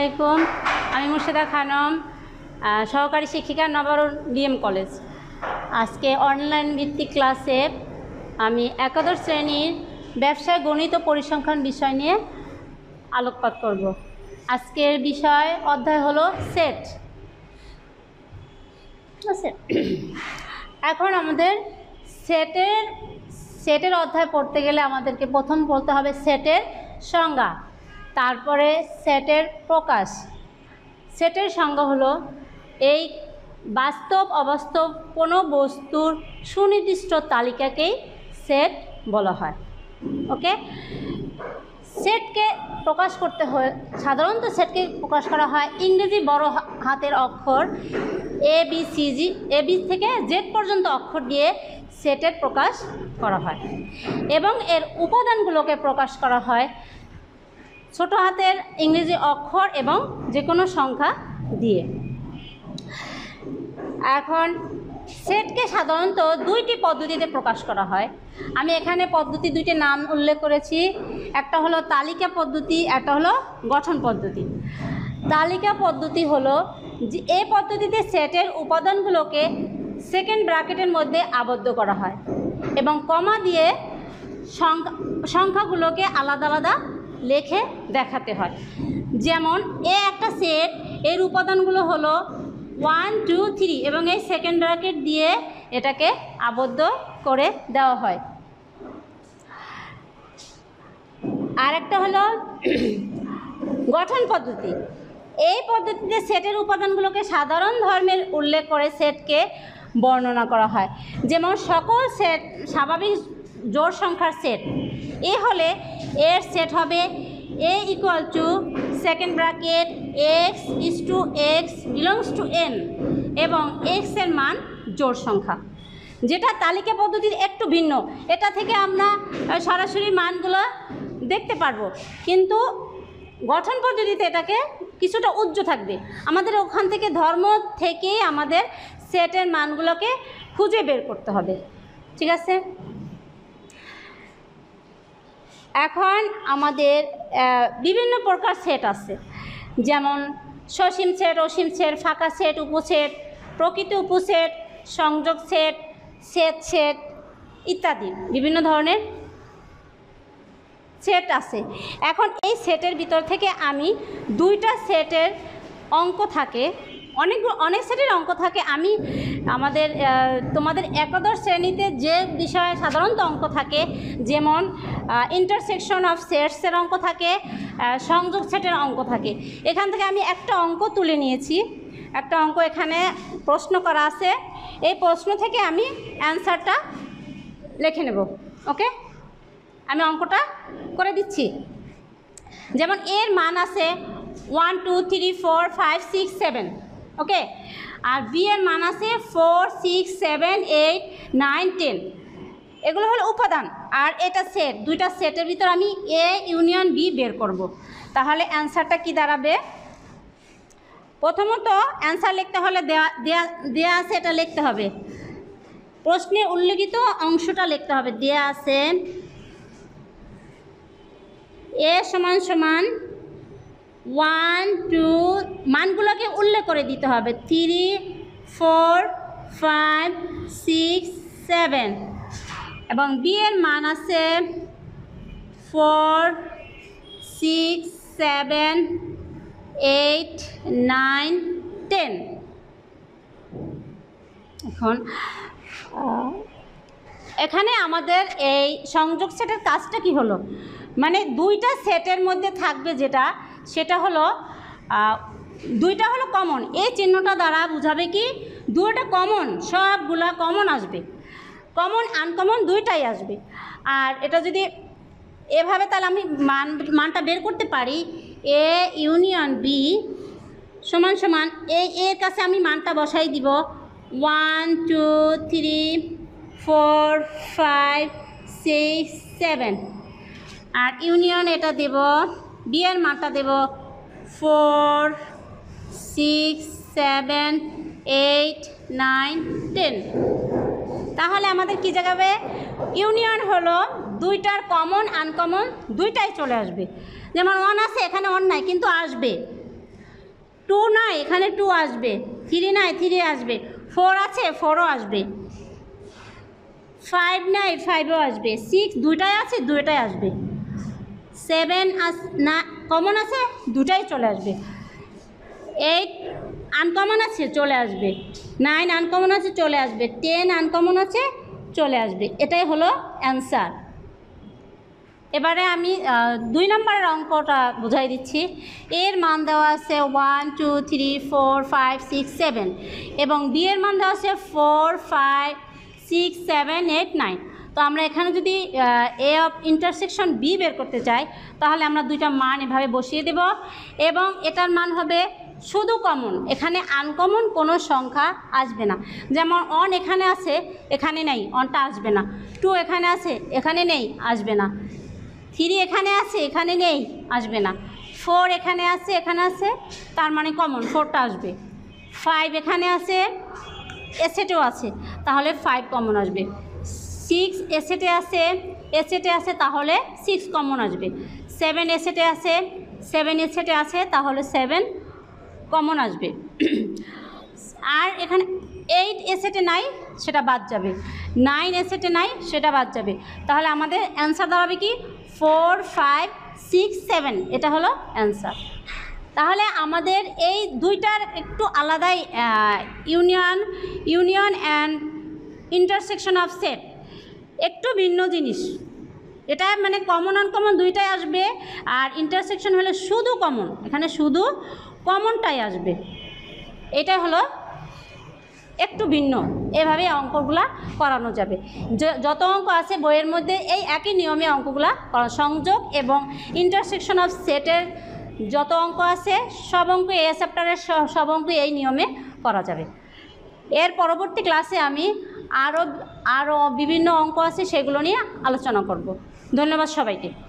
আলাইকুম। আমি মুর্শিদা খানম, সহকারী শিক্ষিকা, নবারুণ ডিএম কলেজ। আজকে অনলাইন ভিত্তিক ক্লাসে আমি একাদশ শ্রেণীর ব্যবসায় গণিত ও পরিসংখ্যান বিষয় নিয়ে আলোকপাত করব। আজকের বিষয় অধ্যায় হলো সেট। এখন আমাদের সেটের অধ্যায় পড়তে গেলে আমাদেরকে প্রথম বলতে হবে সেটের সংজ্ঞা, তারপরে সেটের প্রকাশ। সেটের সংজ্ঞা হলো এই বাস্তব অবাস্তব কোনো বস্তুর সুনির্দিষ্ট তালিকাকেই সেট বলা হয়। ওকে, সেটকে প্রকাশ করতে হয়, সাধারণত সেটকে প্রকাশ করা হয় ইংরেজি বড় হাতের অক্ষর এ বি থেকে জেড পর্যন্ত অক্ষর দিয়ে সেটের প্রকাশ করা হয় এবং এর উপাদানগুলোকে প্রকাশ করা হয় ছোট হাতের ইংরেজি অক্ষর এবং যে কোনো সংখ্যা দিয়ে। এখন সেটকে সাধারণত দুইটি পদ্ধতিতে প্রকাশ করা হয়। আমি এখানে পদ্ধতি দুইটির নাম উল্লেখ করেছি, একটা হলো তালিকা পদ্ধতি, একটা হলো গঠন পদ্ধতি। তালিকা পদ্ধতি হলো যে এই পদ্ধতিতে সেটের উপাদানগুলোকে সেকেন্ড ব্র্যাকেটের মধ্যে আবদ্ধ করা হয় এবং কমা দিয়ে সংখ্যাগুলোকে আলাদা আলাদা লিখে দেখাতে হয়। যেমন একটা সেট, এর উপাদানগুলো হলো 1, 2, 3 এবং এই সেকেন্ড ব্র্যাকেট দিয়ে এটাকে আবদ্ধ করে দেওয়া হয়। আর একটা হলো গঠন পদ্ধতি। এই পদ্ধতিতে সেটের উপাদানগুলোকে সাধারণ ধর্মের উল্লেখ করে সেটকে বর্ণনা করা হয়। যেমন সকল সেট স্বাভাবিক জোড় সংখ্যার সেট। এ হলে এর সেট হবে A equal to second bracket x belongs to n এবং x এর মান জোড় সংখ্যা, যেটা তালিকা পদ্ধতির একটু ভিন্ন। এটা থেকে আমরা সরাসরি মানগুলো দেখতে পারবো, কিন্তু গঠন পদ্ধতিতে এটাকে কিছুটা উজ্জ্ব থাকবে। আমাদের ওখান থেকে ধর্ম থেকে আমাদের সেটের মানগুলোকে খুঁজে বের করতে হবে। ঠিক আছে, এখন আমাদের বিভিন্ন প্রকার সেট আছে, যেমন সসীম সেট, অসীম সেট, ফাঁকা সেট, উপসেট, প্রকৃত উপসেট, সংযোগ সেট, সেট ইত্যাদি বিভিন্ন ধরনের সেট আছে। এখন এই সেটের ভিতর থেকে আমি দুইটা সেটের অঙ্ক থাকে, অনেক সেটের অঙ্ক থাকে। আমি তোমাদের একাদশ শ্রেণীতে যে বিষয়ে সাধারণত অঙ্ক থাকে, যেমন ইন্টারসেকশন অফ সেটসের অঙ্ক থাকে, সংযোগ সেটের অঙ্ক থাকে। এখান থেকে আমি একটা অঙ্ক তুলে নিয়েছি, একটা অঙ্ক এখানে প্রশ্ন করা আছে। এই প্রশ্ন থেকে আমি অ্যান্সারটা লিখে নেব। ওকে, আমি অঙ্কটা করে দিচ্ছি। যেমন এর মান আছে 1, 2, 3, 4, 5, 6, 7। ওকে, আর বি এর মান আছে 4, 6, 7, 8, 9, 10। এগুলো হলো উপাদান, আর এটা সেট। দুইটা সেটের ভিতর আমি এ ইউনিয়ন বি বের করব। তাহলে অ্যান্সারটা কি দাঁড়াবে? প্রথমত অ্যান্সার লিখতে হলে দেয়া আছে, এটা লিখতে হবে। প্রশ্নে উল্লেখিত অংশটা লিখতে হবে। দেয়া আছে এ সমান 1, 2, মানগুলোকে উল্লেখ করে দিতে হবে 3, 4, 5, 6, 7 এবং বি এর মান আছে 4, 6, 7, 8, 9, 10। এখন এখানে আমাদের এই সংযোগ সেটের কাজটা কি হলো, মানে দুইটা সেটের মধ্যে থাকবে সেটা হলো দুইটা হলো কমন। এই চিহ্নটা দ্বারা বোঝাবে কি দুইটা কমন, সবগুলা কমন আসবে, কমন আনকমন দুইটাই আসবে। আর এটা যদি এভাবে, তাহলে আমি মানটা বের করতে পারি এ ইউনিয়ন বি সমান এর কাছে আমি মানটা বসাই দিব 1, 2, 3, 4, 5, 6, 7 আর ইউনিয়ন এটা দেব, বি এর মানটা দেব 4, 6, 7, 8, 9, 10। তাহলে আমাদের কি জায়গাবে ইউনিয়ন হলো দুইটার কমন আনকমন দুইটাই চলে আসবে। যেমন 1 আছে, এখানে 1 নাই কিন্তু আসবে। 2 নাই, এখানে 2 আসবে। 3 নাই, 3 আসবে। 4 আছে, 4ও আসবে। 5 নাই, 5ও আসবে। 6 দুইটাই আছে, দুইটাই আসবে। 7 না কমন আছে, দুটাই চলে আসবে। 8 আনকমন আছে, চলে আসবে। 9 আনকমন আছে, চলে আসবে। 10 আনকমন আছে, চলে আসবে। এটাই হলো অ্যান্সার। এবারে আমি 2 নম্বরের অঙ্কটা বুঝাই দিচ্ছি। এর মান দেওয়া আছে 1 2 3 4 5 6 7 এবং বি এর মান দেওয়া আছে 4 5 6 7 8 9। তো আমরা এখানে যদি এ অফ ইন্টারসেকশন বি বের করতে চাই, তাহলে আমরা দুইটা মান এভাবে বসিয়ে দেব এবং এটার মান হবে শুধু কমন। এখানে আনকমন কোনো সংখ্যা আসবে না। যেমন 1 এখানে আছে, এখানে নেই, 1টা আসবে না। 2 এখানে আছে, এখানে নেই, আসবে না। 3 এখানে আছে, এখানে নেই, আসবে না। 4 এখানে আছে, এখানে আছে, তার মানে কমন, 4টা আসবে। 5 এখানে আছে, এসেটেও আছে, তাহলে 5 কমন আসবে। 6 এসেটে আছে, তাহলে 6 কমন আসবে। 7 এসেটে আছে, 7 এসেটে আছে, তাহলে 7 কমন আসবে। আর এখানে 8 এসেটে নাই, সেটা বাদ যাবে। 9 এসেটে নাই, সেটা বাদ যাবে। তাহলে আমাদের অ্যান্সার দাঁড়াবে কি 4 5 6 7। এটা হলো অ্যান্সার। তাহলে আমাদের এই দুইটার একটু আলাদাই union and intersection of set একটু ভিন্ন জিনিস। এটা মানে কমন আনকমন দুইটাই আসবে, আর ইন্টারসেকশন হলে শুধু কমন, এখানে শুধু কমনটাই আসবে। এটা হলো একটু ভিন্ন। এভাবে অঙ্কগুলা করানো যাবে। যত অঙ্ক আছে বইয়ের মধ্যে এই একই নিয়মে অঙ্কগুলা করা। সংযোগ এবং ইন্টারসেকশন অফ সেটের যত অঙ্ক আছে সব অঙ্ক এই চ্যাপ্টারের সব অঙ্ক এই নিয়মে করা যাবে। এর পরবর্তী ক্লাসে আমি আরও বিভিন্ন অঙ্ক আছে সেগুলো নিয়ে আলোচনা করব। ধন্যবাদ সবাইকে।